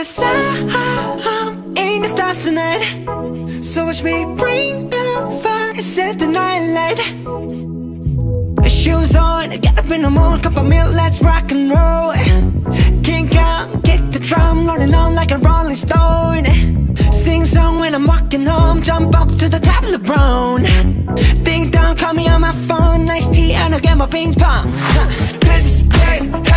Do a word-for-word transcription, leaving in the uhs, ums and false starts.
Cause I'm in the stars tonight, so watch me bring the fire, set the night light. Shoes on, get up in the morning, cup of milk, let's rock and roll. King Kong, kick the drum, rolling on like a rolling stone. Sing song when I'm walking home, jump up to the top of the brown. Ding dong, call me on my phone, nice tea and I'll get my ping pong. This is game.